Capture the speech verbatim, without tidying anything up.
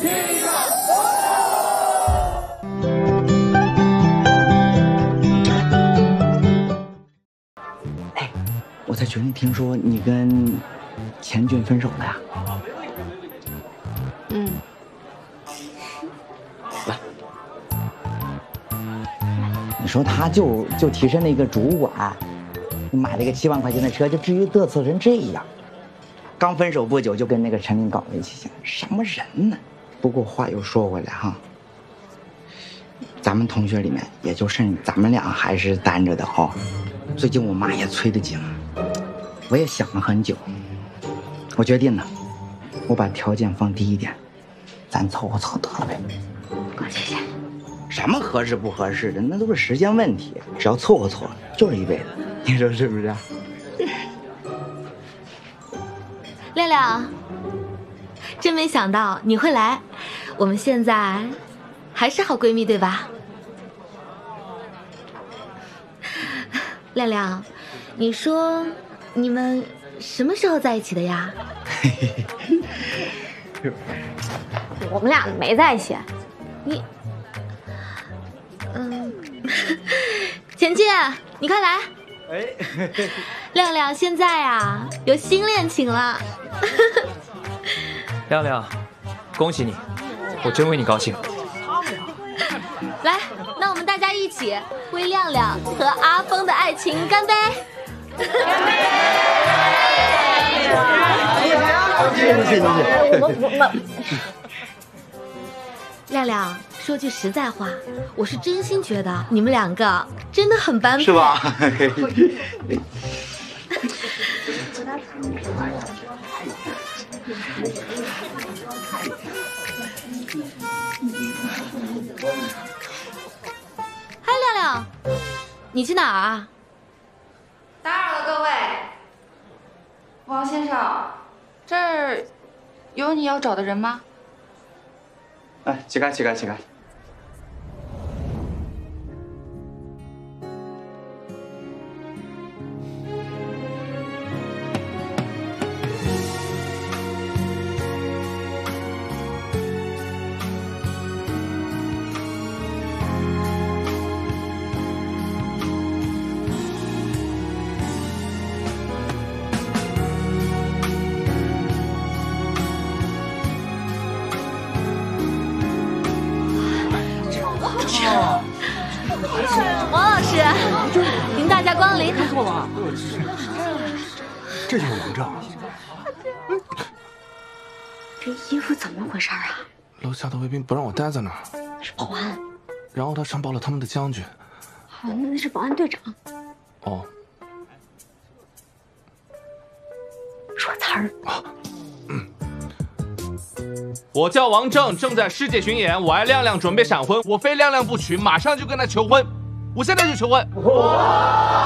哎，我在群里听说你跟钱俊分手了呀？ 嗯。 来，你说他就就提升了一个主管，你买了一个七万块钱的车，就至于嘚瑟成这样？刚分手不久就跟那个陈琳搞在一起，什么人呢？不过话又说回来哈，咱们同学里面也就剩咱们俩还是单着的哈。最近我妈也催得紧，我也想了很久，我决定了，我把条件放低一点，咱凑合凑合得了呗。 谢谢。 什么合适不合适的，那都是时间问题，只要凑合凑合，就是一辈子，你说是不是？ 亮亮，真没想到你会来，我们现在还是好闺蜜对吧？亮亮，你说你们什么时候在一起的呀？ 我们俩没在一起。 你，嗯，钱进，你快来。哎，亮亮现在啊有新恋情了。 亮亮，恭喜你，我真为你高兴。 来，那我们大家一起为亮亮和阿峰的爱情干杯！干杯！ 谢谢谢谢。 我我我。 亮亮，说句实在话，我是真心觉得你们两个真的很般配， 是吧？ 嗨，亮亮，你去哪儿啊？ 打扰了各位，王先生，这儿有你要找的人吗？ 哎，起开起开起开。 王老师，迎大驾光临。 没错吧？这就是王正。 这衣服怎么回事啊？ 楼下的卫兵不让我待在那儿， 是保安。 然后他上报了他们的将军。 哦，那是保安队长。 哦。 说词儿。 啊。嗯。 我叫王正，正在世界巡演，我爱亮亮，准备闪婚，我非亮亮不娶，马上就跟他求婚，我现在就求婚。哇！